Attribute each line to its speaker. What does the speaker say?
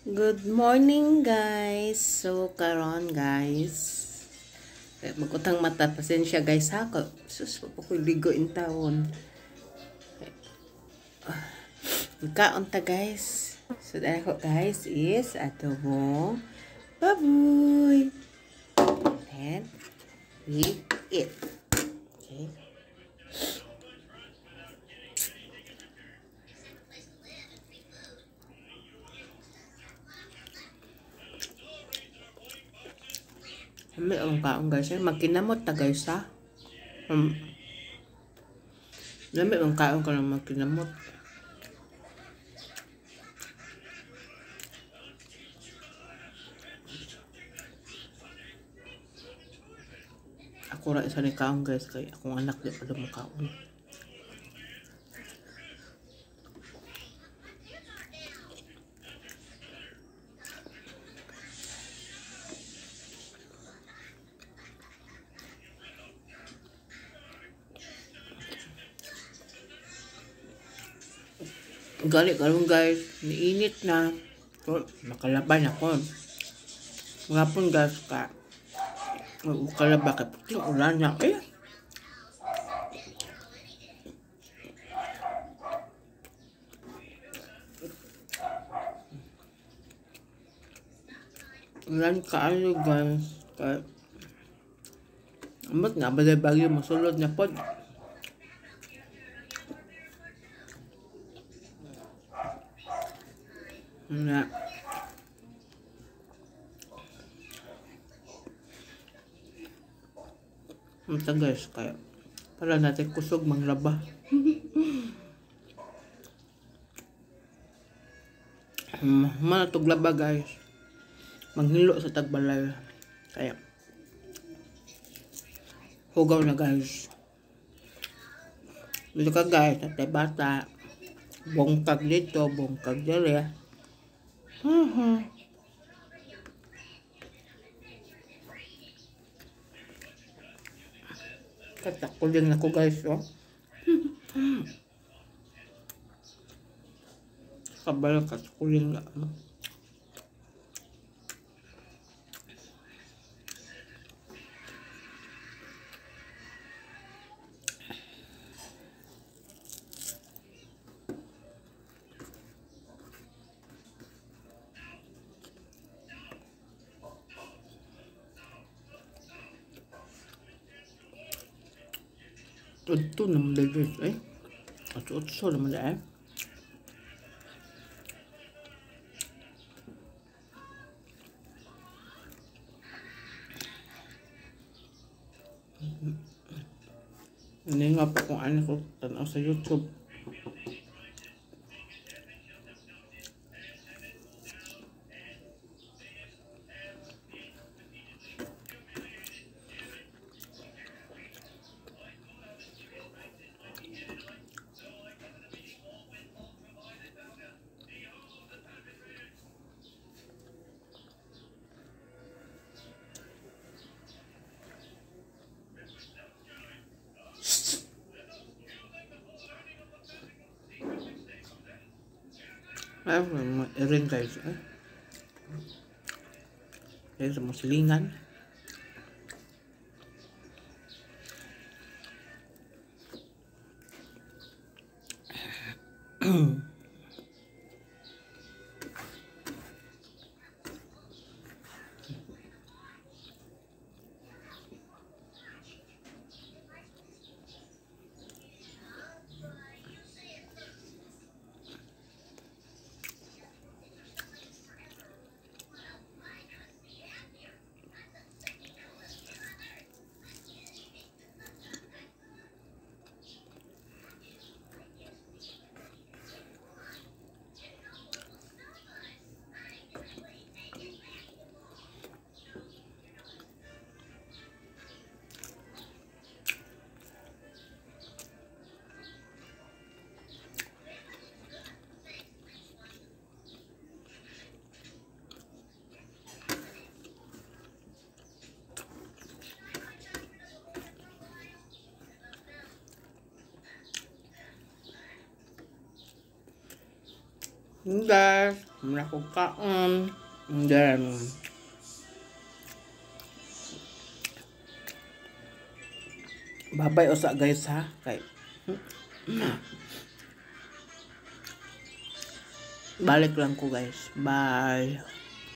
Speaker 1: Good morning guys. So karon guys, magutang mata pasensya guys ha. Sus pa ko ligo in taon. Kaon ta guys. So dahil guys is adobo baboy. And we eat. Okay. Kami ang kaon guys. Magkinamot ta guys ha. Dami ang kaon ka lang magkinamot. Ako ra isa ni kaon guys kay akong anak di pa makaon. Gali karon guys, niinit na. So, nakalaban ako. Ngapon guys ka. Kalaba ka puti ulan na eh. Ulan kaayo guys. Kaya amot nga balay bagyo masulod na pod. Na Mata guys, kaya para natin kusog manglaba. Manatog laba guys. Manghilo sa tagbalay. Kaya hugaw na guys. Dito ka guys, natay bata. Bongkag dito, bongkag dito. Katakuling na ko guys, oh. Kabal katakuling na. Ito naman dahil eh. Atso naman dahil. Hindi nga pa kung ano ko tanaw sa YouTube. Ay, ring guys. Ay, sa musilingan. Guys. Muna ko kaon. And then, babay usa guys ha. Kay, balik lang ko guys. Bye.